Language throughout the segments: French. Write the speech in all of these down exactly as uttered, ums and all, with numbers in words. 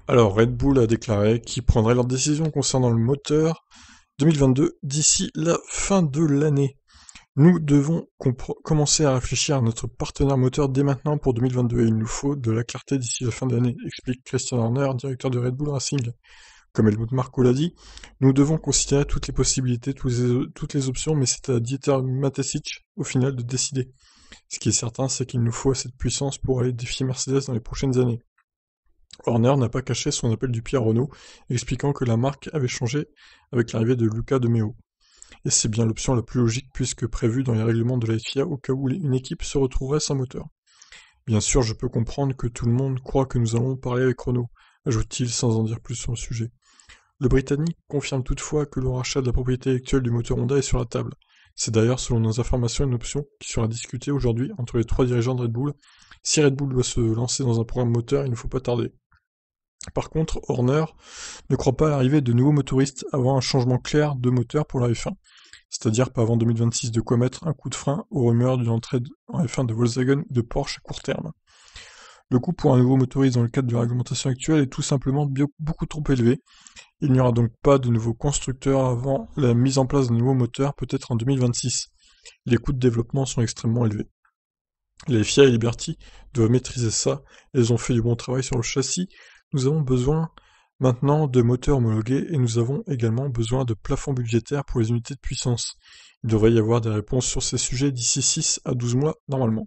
Alors, Red Bull a déclaré qu'ils prendraient leur décision concernant le moteur deux mille vingt-deux d'ici la fin de l'année. Nous devons commencer à réfléchir à notre partenaire moteur dès maintenant pour deux mille vingt-deux et il nous faut de la clarté d'ici la fin de l'année, explique Christian Horner, directeur de Red Bull Racing. Comme Helmut Marko l'a dit, nous devons considérer toutes les possibilités, toutes les, toutes les options, mais c'est à Dieter Mateschitz au final de décider. Ce qui est certain, c'est qu'il nous faut assez de puissance pour aller défier Mercedes dans les prochaines années. Horner n'a pas caché son appel du pied à Renault, expliquant que la marque avait changé avec l'arrivée de Luca de Meo. Et c'est bien l'option la plus logique puisque prévue dans les règlements de la F I A au cas où une équipe se retrouverait sans moteur. Bien sûr, je peux comprendre que tout le monde croit que nous allons parler avec Renault, ajoute-t-il sans en dire plus sur le sujet. Le Britannique confirme toutefois que le rachat de la propriété actuelle du moteur Honda est sur la table. C'est d'ailleurs, selon nos informations, une option qui sera discutée aujourd'hui entre les trois dirigeants de Red Bull. Si Red Bull doit se lancer dans un programme moteur, il ne faut pas tarder. Par contre, Horner ne croit pas à l'arrivée de nouveaux motoristes avant un changement clair de moteur pour la F un, c'est-à-dire pas avant deux mille vingt-six, de quoi mettre un coup de frein aux rumeurs d'une entrée en F un de Volkswagen ou de Porsche à court terme. Le coût pour un nouveau motoriste dans le cadre de la réglementation actuelle est tout simplement beaucoup trop élevé. Il n'y aura donc pas de nouveaux constructeurs avant la mise en place d'un nouveau moteur, peut-être en deux mille vingt-six. Les coûts de développement sont extrêmement élevés. Les F I A et Liberty doivent maîtriser ça, elles ont fait du bon travail sur le châssis. Nous avons besoin maintenant de moteurs homologués et nous avons également besoin de plafonds budgétaires pour les unités de puissance. Il devrait y avoir des réponses sur ces sujets d'ici six à douze mois normalement.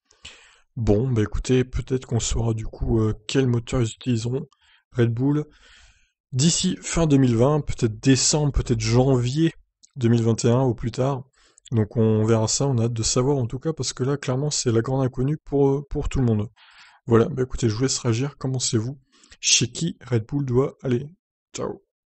Bon, bah écoutez, peut-être qu'on saura du coup euh, quel moteur ils utiliseront, Red Bull, d'ici fin deux mille vingt, peut-être décembre, peut-être janvier deux mille vingt et un au plus tard. Donc on verra ça, on a hâte de savoir en tout cas, parce que là, clairement, c'est la grande inconnue pour, pour tout le monde. Voilà, bah écoutez, je vous laisse réagir, qu'en pensez-vous? Chez qui Red Bull doit aller? Ciao.